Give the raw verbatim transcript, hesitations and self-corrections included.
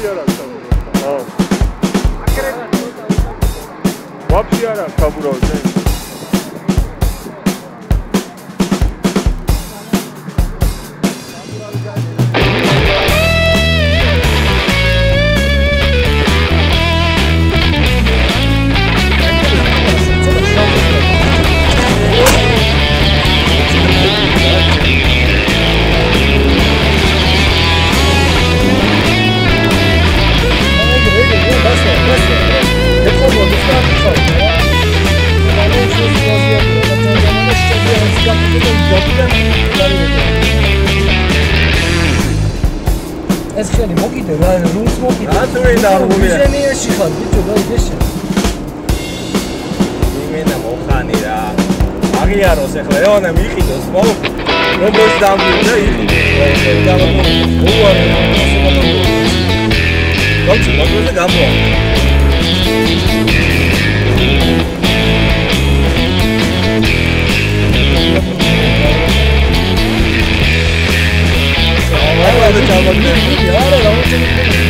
вообще арак. Вообще арак, кабура. ეს ხელი მოკიდე რა რუმს მოკიდე რა თუ ვინ არღუნია ვიზენიაში ხარ ბიჭო გაიგეშე იმენა მოხანი რა აღიაროს ახლა ეონა მიყიდოს მო როგორც დამგვიდა იგი გამოგო უარი გოჩი მოგოზე გამო არა რა ჩავაგდე არა რა მოწმე